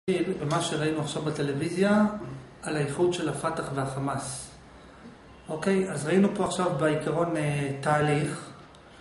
ומה שראינו עכשיו בטלוויזיה על האיחוד של הפתח והחמאס. אוקיי? אז ראינו פה עכשיו בעיקרון תהליך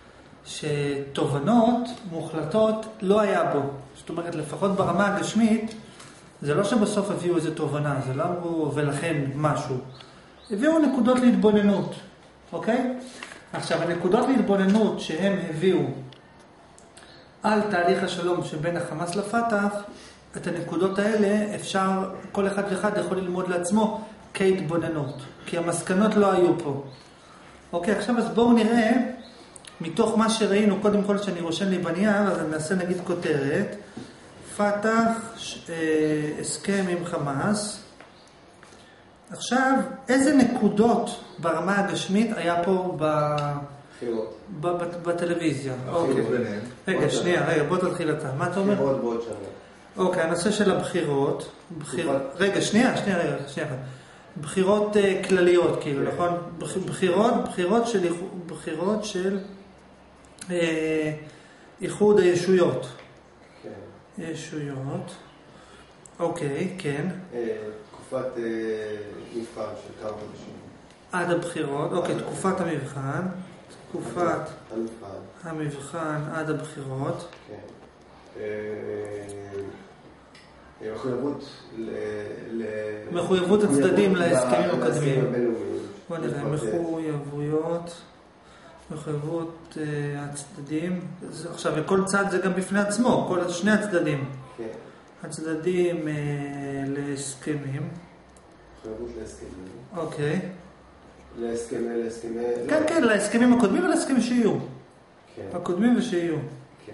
שתובנות מוחלטות לא היה בו. זאת אומרת, לפחות ברמה הגשמית, זה לא שבסוף הביאו איזו תובנה, זה לא אמרו ולכן משהו. הביאו נקודות להתבוננות. אוקיי? עכשיו, הנקודות להתבוננות שהם הביאו על תהליך השלום שבין החמאס לפתח, את הנקודות האלה אפשר, כל אחד ואחד יכול ללמוד לעצמו כהתבוננות, כי המסקנות לא היו פה. אוקיי, עכשיו אז בואו נראה, מתוך מה שראינו, קודם כל שאני רושם לי בנייר, אז אני נעשה נגיד כותרת, פתח, הסכם עם חמאס. עכשיו, איזה נקודות ברמה הגשמית היה פה בטלוויזיה? אוקיי. רגע, שנייה, בוא תתחיל אתה. מה אתה אומר? בחירות בעוד שנה. אוקיי, הנושא של הבחירות. רגע, שנייה. בחירות כלליות, כאילו, נכון? בחירות של איחוד הישויות. כן. ישויות. אוקיי, כן. תקופת מבחן של כמה חודשים. עד הבחירות, אוקיי, תקופת המבחן. תקופת המבחן עד הבחירות. כן. מחויבות הצדדים להסכמים הקודמים. בוא נראה, מחויבות הצדדים. עכשיו, וכל צד זה גם בפני עצמו, כל שני הצדדים. כן. הצדדים להסכמים. מחויבות להסכמים. אוקיי. להסכמי... כן, להסכמים הקודמים ולהסכמים שיהיו. כן. הקודמים ושיהיו. כן.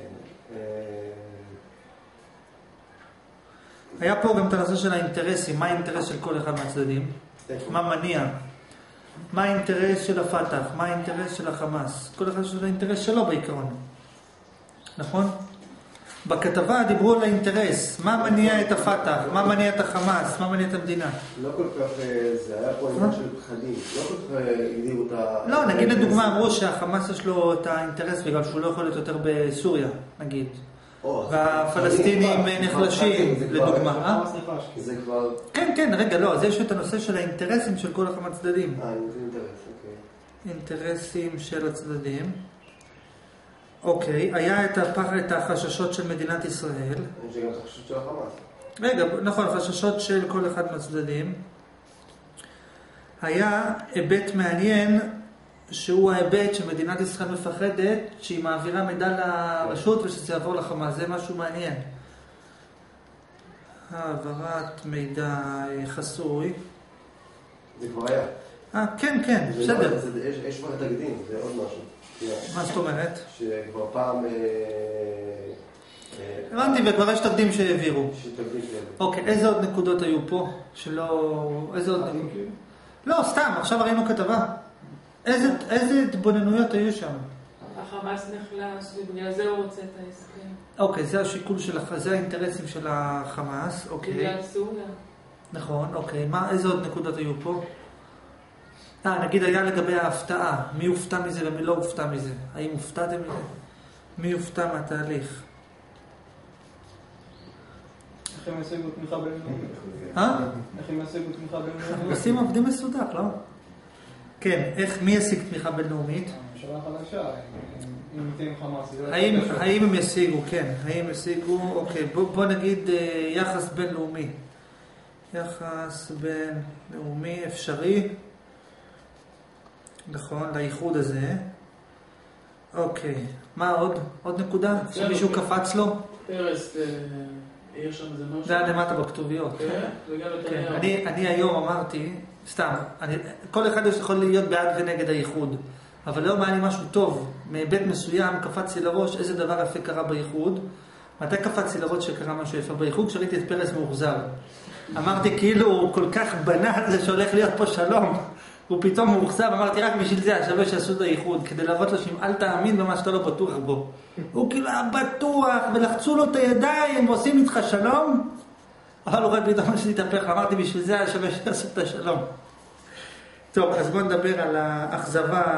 היה פה גם את הנושא של האינטרסים, מה האינטרס של כל אחד מהצדדים? מה מניע? מה האינטרס של הפתח? מה האינטרס של החמאס? כל אחד של האינטרס שלו בעיקרון. נכון? בכתבה דיברו על האינטרס, מה מניע את הפתח? מה מניע את החמאס? מה מניע את המדינה? לא כל כך, זה היה פה עניין של פחדים, לא כל כך הגדירו את ה... לא, נגיד לדוגמה אמרו שהחמאס יש לו את האינטרס בגלל שהוא לא יכול להיות יותר בסוריה, נגיד. והפלסטינים נחלשים, לדוגמה. זה כבר... כן, רגע, לא, אז יש את הנושא של האינטרסים של כל אחד מהצדדים. אינטרס, אוקיי. אינטרסים של הצדדים. אוקיי, היה את החששות של מדינת ישראל. יש גם חששות של החמאס. רגע, נכון, חששות של כל אחד מהצדדים. היה היבט מעניין, שהוא ההיבט שמדינת ישראל מפחדת שהיא מעבירה מידע לרשות ושזה יעבור לחמאס. זה משהו מעניין. העברת מידע חסוי. זה כבר היה. כן, בסדר. יש כבר תקדים, זה עוד משהו. מה זאת אומרת? שכבר פעם... הבנתי, וכבר יש תקדים שהעבירו. אוקיי, איזה עוד נקודות היו פה? איזה עוד נקודות? לא, סתם, עכשיו ראינו כתבה. איזה התבוננויות היו שם? החמאס נחלש, ובגלל זה הוא רוצה את ההסכם. אוקיי, זה השיקול של זה האינטרסים של החמאס, אוקיי. בגלל סוריה. נכון, אוקיי. איזה עוד נקודות היו פה? נגיד היה לגבי ההפתעה. מי הופתע מזה ומי לא הופתע מזה? האם הופתעתם מזה? מי הופתע מהתהליך? איך הם ישיגו תמיכה בינלאומית? איך הם ישיגו תמיכה בינלאומית? עושים עובדים מסודר, לא? כן, מי ישיג תמיכה בינלאומית? הממשלה חדשה, אם ניתן חמאס. האם הם ישיגו, כן. האם ישיגו, אוקיי, בוא נגיד יחס בינלאומי. יחס בינלאומי אפשרי. נכון, לאיחוד הזה. אוקיי, מה עוד? עוד נקודה? שמישהו קפץ לו? פרס, יש שם איזה משהו. זה היה למטה בכתוביות. כן, אני היום אמרתי, סתם, כל אחד יכול להיות בעד ונגד האיחוד, אבל היום היה לי משהו טוב, מהיבט מסוים קפצתי לראש איזה דבר יפה קרה באיחוד. מתי קפצתי לראש שקרה משהו יפה באיחוד? כשראיתי את פרס מאוחזר. אמרתי כאילו הוא כל כך בנה על זה שהולך להיות פה שלום, הוא פתאום מאוחזר, אמרתי רק בשביל זה השווה שעשו את האיחוד, כדי להראות לו שאם אל תאמין במה שאתה לא בטוח בו. הוא כאילו היה בטוח, ולחצו לו את הידיים ועושים איתך שלום, אבל הוא רואה פתאום שהתהפך, אמרתי בשביל זה השווה שעשו את השלום. טוב, אז בואו נדבר על האכזבה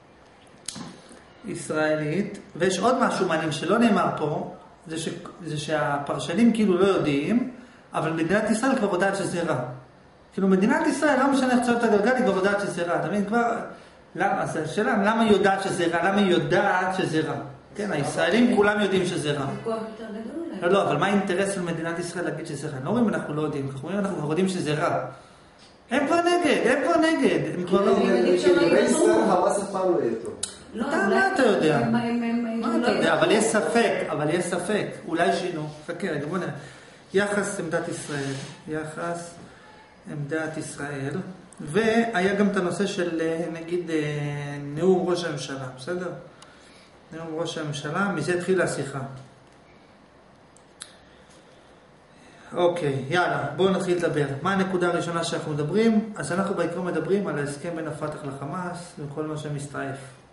ישראלית, ויש עוד משהו מעניין שלא נאמר פה, זה שהפרשנים כאילו לא יודעים, אבל מדינת ישראל כבר יודעת שזה רע. כאילו מדינת ישראל, לא משנה איך צורת הגלגל, היא כבר יודעת שזה רע. אתה מבין? כבר... למה? אז השאלה, למה היא יודעת שזה רע? למה היא יודעת שזה רע? כן, הישראלים כולם יודעים שזה רע. זה כוח יותר גדול. לא, אבל מה האינטרס של מדינת ישראל להגיד שזה רע? לא אומרים אנחנו לא יודעים, אנחנו אומרים אנחנו כבר יודעים שזה רע. הם כבר נגד, הם כבר לא... לגבי ישראל חמאס אף פעם לא יהיה טוב. מה אתה יודע? אבל יש ספק, אולי שינו. חכה רגע, בוא נראה. יחס עמדת ישראל, והיה גם את הנושא של נגיד נאום ראש הממשלה, בסדר? נאום ראש הממשלה, מזה התחילה השיחה. אוקיי, יאללה, בואו נתחיל לדבר. מה הנקודה הראשונה שאנחנו מדברים? אז אנחנו בעיקר מדברים על ההסכם בין הפתח לחמאס וכל מה שמסתעף.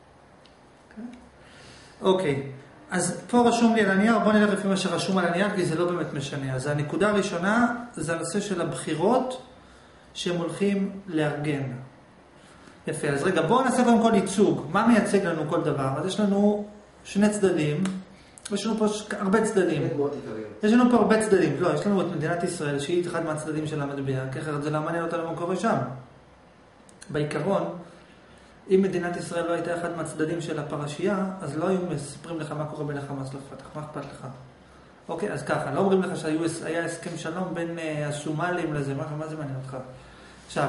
אוקיי, אז פה רשום לי על הנייר, בואו נלך לפי מה שרשום על הנייר, כי זה לא באמת משנה. אז הנקודה הראשונה זה הנושא של הבחירות שהם הולכים לארגן. יפה, אז רגע, בואו נעשה קודם כל ייצוג. מה מייצג לנו כל דבר? אז יש לנו שני צדדים, יש לנו פה הרבה צדדים. יש לנו פה הרבה צדדים. לא, יש לנו את מדינת ישראל, שהיא אחד מהצדדים של המטבע, כי אחרת זה לא מעניין אותנו מה קורה שם. בעיקרון, אם מדינת ישראל לא הייתה אחד מהצדדים של הפרשייה, אז לא היו מספרים לך מה קורה בין החמאס לפתח. מה אכפת לך? אוקיי, אז ככה, לא אומרים לך שהיה הסכם שלום בין הסומלים לזה, מה זה מעניין אותך? עכשיו,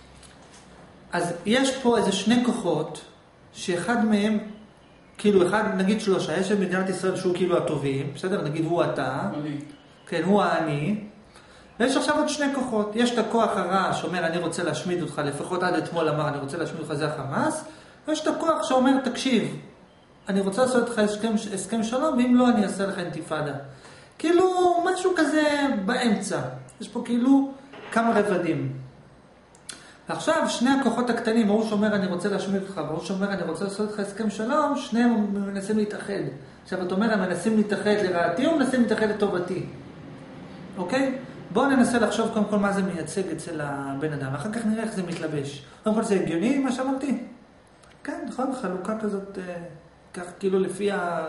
אז יש פה איזה שני כוחות, שאחד מהם, כאילו אחד, נגיד שלושה, יש מדינת ישראל שהוא כאילו הטובים, בסדר? נגיד הוא אתה, כן, הוא האני, ויש עכשיו עוד שני כוחות. יש את הכוח הרע שאומר אני רוצה להשמיד אותך, לפחות עד אתמול אמר אני רוצה להשמיד אותך, זה החמאס, ויש את הכוח שאומר תקשיב, אני רוצה לעשות לך הסכם שלום, ואם לא אני אעשה לך אינתיפאדה. כאילו משהו כזה באמצע. יש פה כאילו כמה רבדים. עכשיו שני הכוחות הקטנים, הוא שאומר אני רוצה להשמיד אותך, והוא שאומר אני רוצה לעשות לך הסכם שלום, שניהם מנסים להתאחד. עכשיו אתה אומר הם מנסים להתאחד לרעתי או מנסים להתאחד לטובתי. אוקיי? בואו ננסה לחשוב קודם כל מה זה מייצג אצל הבן אדם, אחר כך נראה איך זה מתלבש. קודם כל זה הגיוני מה שאמרתי? כן, נכון, חלוקה כזאת, כך כאילו לפי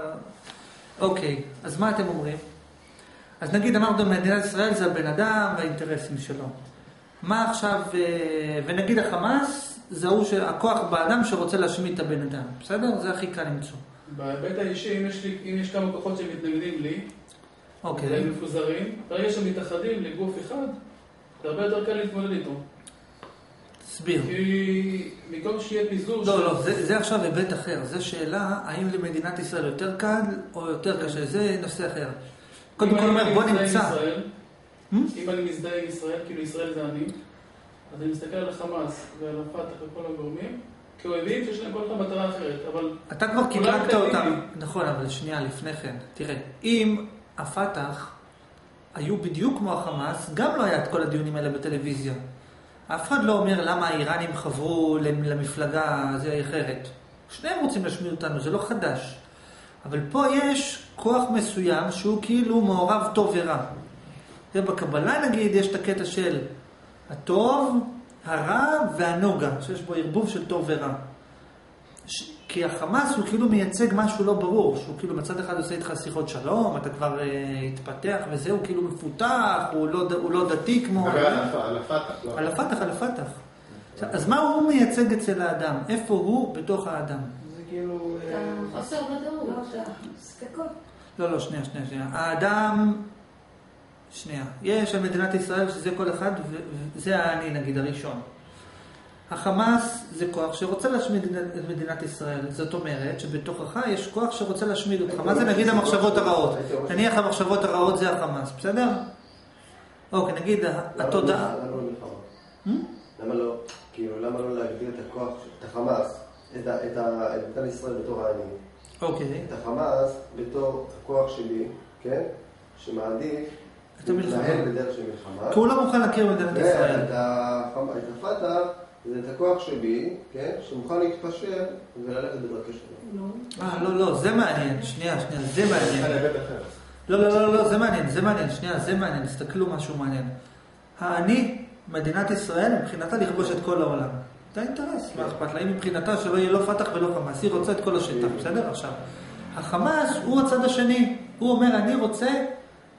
אוקיי, אז מה אתם אומרים? אז נגיד אמרנו מדינת ישראל זה הבן אדם והאינטרסים שלו. מה עכשיו, ונגיד החמאס, זהו הכוח באדם שרוצה להשמיד את הבן אדם, בסדר? זה הכי קל למצוא. בהיבט האישי, אם יש כמה כוחות שמתנגדים לי, אוקיי. הם מפוזרים, ברגע שהם מתאחדים לגוף אחד, זה הרבה יותר קל להתמודד איתו. תסביר. כי במקום שיהיה פיזור... לא, זה עכשיו היבט אחר. זו שאלה, האם למדינת ישראל יותר קל או יותר קשה. זה נושא אחר. קודם כל אומר, בוא נמצא. אם אני מזדהה עם ישראל, כאילו ישראל זה אני, אז אני מסתכל על החמאס ועל הפתח וכל הגורמים, כאוהבים שיש להם כל אחד מטרה אחרת, אבל... אתה כבר קילקת אותם. נכון, אבל שנייה לפני כן. תראה, אם הפתח היו בדיוק כמו החמאס, גם לא היה את כל הדיונים האלה בטלוויזיה. אף אחד לא אומר למה האיראנים חברו למפלגה זה אחרת. שניהם רוצים להשמיד אותנו, זה לא חדש. אבל פה יש כוח מסוים שהוא כאילו מעורב טוב ורע. בקבלה נגיד יש את הקטע של הטוב, הרע והנוגה, שיש בו ערבוב של טוב ורע. כי החמאס הוא כאילו מייצג משהו לא ברור, שהוא כאילו מצד אחד עושה איתך שיחות שלום, אתה כבר התפתח וזהו, כאילו מפותח, הוא לא דתי כמו... על הפתח, לא? על הפתח. אז מה הוא מייצג אצל האדם? איפה הוא בתוך האדם? זה כאילו... חוסר ודאות, ספקות. לא, שנייה. האדם... שנייה. יש על מדינת ישראל שזה כל אחד, וזה אני נגיד הראשון. החמאס זה כוח שרוצה להשמיד את מדינת ישראל. זאת אומרת שבתוכך יש כוח שרוצה להשמיד אותך. מה זה נגיד המחשבות הרעות? נניח המחשבות הרעות זה החמאס, בסדר? אוקיי, נגיד התודעה. למה לא מלחמה? למה לא להגדיר את הכוח, את החמאס, את מדינת ישראל בתור העני? אוקיי. את החמאס בתור הכוח שלי, כן? שמעדיף להתנהל בדרך של מלחמה. כי הוא לא מוכן להכיר מדינת ישראל. את הפתח זה את הכוח שלי, כן? שמוכן להתפשר וללכת בדרכי שלו. לא, זה מעניין. שנייה, זה מעניין. לא, זה מעניין. שנייה, זה מעניין. תסתכלו משהו מעניין. האני, מדינת ישראל, מבחינתה לכבוש את כל העולם. זה האינטרס. מה אכפת לה? היא מבחינתה שלא יהיה לא פתח ולא חמאס. היא רוצה את כל השטח, בסדר? עכשיו. החמאס הוא הצד השני. הוא אומר, אני רוצה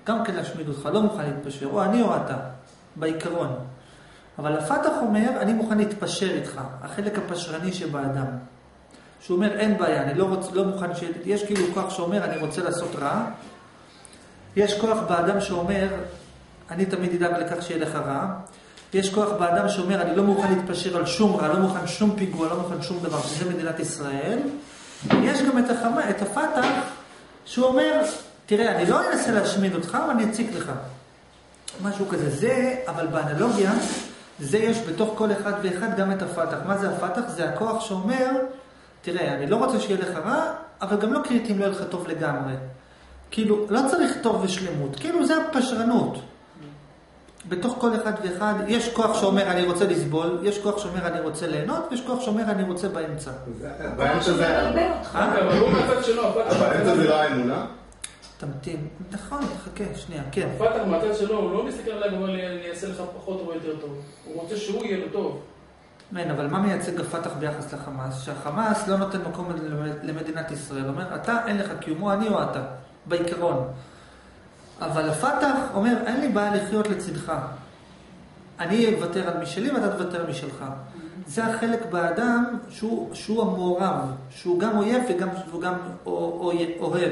גם כן להשמיד אותך, לא מוכן להתפשר, או אני או אתה, בעיקרון. אבל הפתח אומר, אני מוכן להתפשר איתך, החלק הפשרני שבאדם. שהוא אומר, אין בעיה, אני לא מוכן יש כאילו כוח שאומר, אני רוצה לעשות רע. יש כוח באדם שאומר, אני תמיד אדאג לכך שיהיה לך רע. יש כוח באדם שאומר, אני לא מוכן להתפשר על שום רע, לא מוכן שום פיגוע, לא מוכן שום דבר, שזה מדינת ישראל. יש גם את הפתח, שהוא אומר, תראה, אני לא אנסה להשמיד אותך, אבל אני אציק לך. משהו כזה. זה, אבל באנלוגיה, זה יש בתוך כל אחד ואחד גם את הפתח. מה זה הפתח? זה הכוח שאומר, תראה, אני לא רוצה שיהיה לך רע, אבל גם לא קריטי אם לא יהיה לך טוב לגמרי. כאילו, לא צריך טוב ושלמות. כאילו, זה הפשרנות. בתוך כל אחד ואחד, יש כוח שאומר אני רוצה לסבול, יש כוח שאומר אני רוצה ליהנות, ויש כוח שאומר אני רוצה באמצע. באמצע זה... אבל הוא מהצד שלו, באמצע זה לא האמונה? תמתין. נכון, חכה, שנייה, כן. הפתח מהצד שלו, הוא לא מסתכל עליי ואומר לי, אני אעשה לך פחות או יותר טוב. הוא רוצה שהוא יהיה לו טוב. כן, אבל מה מייצג הפתח ביחס לחמאס? שהחמאס לא נותן מקום למדינת ישראל. אומר, אתה אין לך קיומו, אני או אתה, בעיקרון. אבל הפתח אומר, אין לי בעיה לחיות לצדך. אני אוותר על משלי ואתה תוותר על משלך. זה החלק באדם שהוא המעורב, שהוא גם אויב והוא גם אוהב.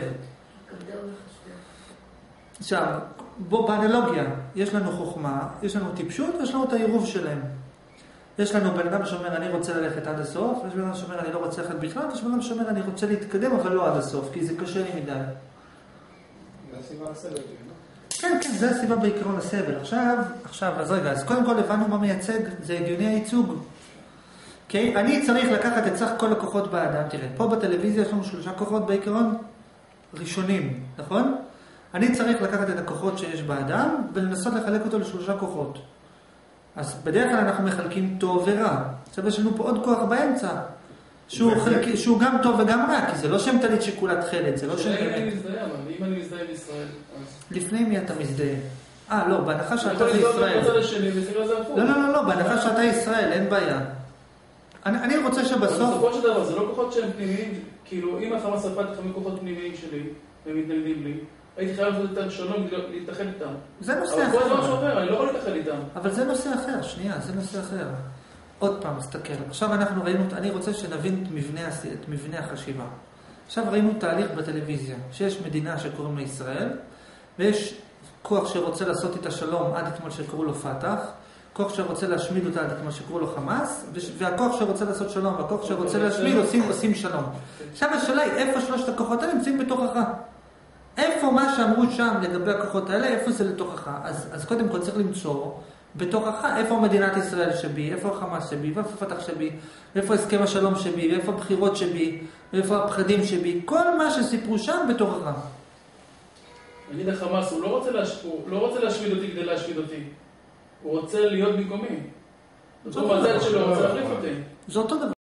עכשיו, בוא באנלוגיה, יש לנו חוכמה, יש לנו טיפשות, יש לנו את העירוב שלהם. יש לנו בן אדם שאומר אני רוצה ללכת עד הסוף, יש בן אדם שאומר אני לא רוצה ללכת בכלל, יש בן אדם שאומר אני רוצה להתקדם אבל לא עד הסוף, כי זה קשה לי מדי. זה הסיבה לסבל. כן, כן, זה הסיבה בעיקרון לסבל. עכשיו, אז רגע, אז קודם כל הבנו מה מייצג, זה הגיוני הייצוג. אוקיי? אני צריך לקחת את סך כל הכוחות באדם, תראה, פה בטלוויזיה יש לנו 3 כוחות בעיקרון ראשונים, נכון? אני צריך לקחת את הכוחות שיש באדם ולנסות לחלק אותו ל3 כוחות. אז בדרך כלל אנחנו מחלקים טוב ורע. עכשיו יש לנו פה עוד כוח באמצע, שהוא גם טוב וגם רע, כי זה לא שם טלית שכולה תכלת, זה לא שם... אם אני מזדהה, אבל אם אני מזדהה בישראל... לפני מי אתה מזדהה? לא, בהנחה שאתה בישראל. לא, בהנחה שאתה ישראל, אין בעיה. אני רוצה שבסוף... בסופו של דבר, זה לא כוחות שהם פנימיים, כאילו אם החמאס הפתח הם כוחות פנימיים שלי, והם מתנגדים לי, הייתי חייב לעשות את שלום להתאחד איתם. זה נושא אחר. אבל כל דבר שאומר, אני לא יכול להתאחד איתם. אבל זה נושא אחר, שנייה, זה נושא אחר. עוד פעם, מסתכל. עכשיו אנחנו ראינו, אני רוצה שנבין את מבנה החשיבה. עכשיו ראינו תהליך בטלוויזיה, שיש מדינה שקוראים לה ישראל, ויש כוח שרוצה לעשות איתה שלום עד אתמול שקראו לו פתח, כוח שרוצה להשמיד אותה עד אתמול שקראו לו חמאס, והכוח שרוצה לעשות שלום, והכוח שרוצה להשמיד עושים שלום. עכשיו השאלה היא, איפה 3 הכוחות האלה נמצאים בתוכך? איפה מה שאמרו שם לגבי הכוחות האלה, איפה זה לתוכך? אז קודם כל צריך למצוא בתוכך איפה מדינת ישראל שבי, איפה החמאס שבי, ואיפה פתח שבי, ואיפה הסכם השלום שבי, ואיפה הבחירות שבי, ואיפה הפחדים שבי, כל מה שסיפרו שם בתוכך. נגיד החמאס, הוא לא רוצה להשמיד אותי כדי להשמיד אותי. הוא רוצה להיות במקומי. זאת אומרת, הוא רוצה להחליף אותי. זה אותו דבר.